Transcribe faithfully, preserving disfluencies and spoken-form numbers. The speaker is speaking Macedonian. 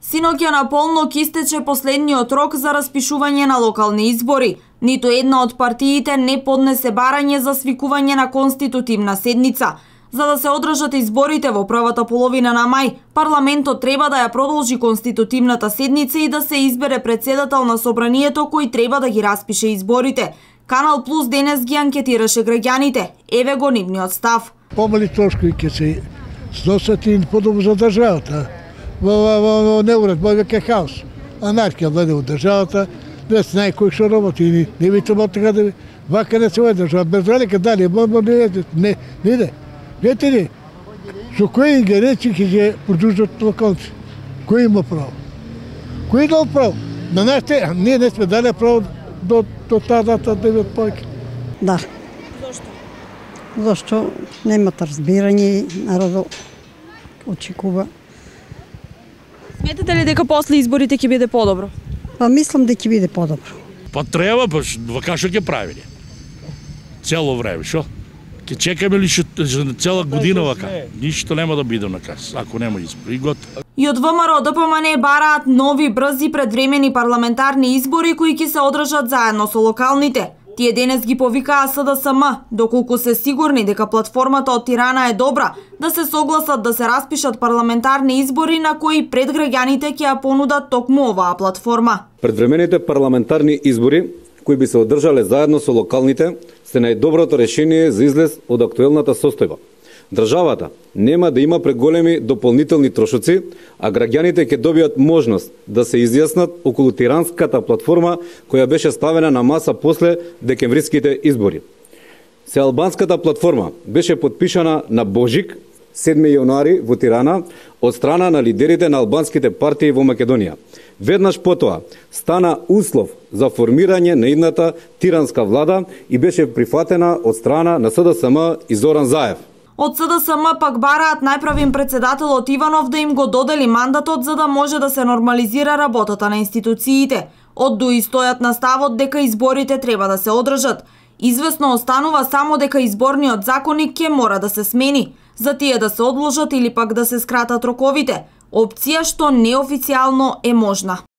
Синоќа на полнок истече последниот рок за распишување на локални избори. Ниту една од партиите не поднесе барање за свикување на конститутивна седница. За да се одржат изборите во првата половина на мај, парламентот треба да ја продолжи конститутивната седница и да се избере председател на собранието кој треба да ги распише изборите. Канал Плюс денес ги анкетираше граѓаните. Еве го нивниот став. Помали трошкови ќе се сносат и подобро за државата. Во неуред, во веќе хаос. Анархија владе во државата, без знај кој што работи, не, не би тоа така да вака не се оди држава. Без разлика дали, не, не иде. Видите ли, со кои ингеренции ќе ги продужат локалци? Кој има право? Кој дал право? На нашите, ние не сме дали право до, до таа дата да имат повеќе. Да. Зошто? Зашто немат разбирање, народот очекува. Сметате ли дека после изборите ќе биде подобро? Па мислам дека ќе биде подобро. Па треба, па вака што ќе правиме? Цело време, шо? Ќе чекаме ли што цела година вака? Ништо нема да биде на кас, ако нема избори. Готово. И од ВМРО Д П М Н бараат нови, брзи, предвремени парламентарни избори кои ќе се одржат заедно со локалните. Тие денес ги повикаа С Д С М, доколку се сигурни дека платформата од Тирана е добра, да се согласат да се распишат парламентарни избори на кои пред граѓаните ќе ја понудат токму оваа платформа. Предвремените парламентарни избори кои би се одржале заедно со локалните се најдоброто решение за излез од актуелната состојба. Државата нема да има преголеми дополнителни трошоци, а граѓаните ќе добијат можност да се изјаснат околу тиранската платформа која беше ставена на маса после декемвриските избори. Сеалбанската платформа беше подпишана на Божик седми јануари во Тирана од страна на лидерите на албанските партии во Македонија. Веднаш потоа стана услов за формирање на идната тиранска влада и беше прифатена од страна на С Д С М и Зоран Заев. Од С Д С М пак бараат најправим председателот Иванов да им го додели мандатот за да може да се нормализира работата на институциите. Од ДУИ стојат на ставот дека изборите треба да се одржат. Известно останува само дека изборниот законник ќе мора да се смени, за тие да се одложат или пак да се скратат роковите. Опција што неофицијално е можна.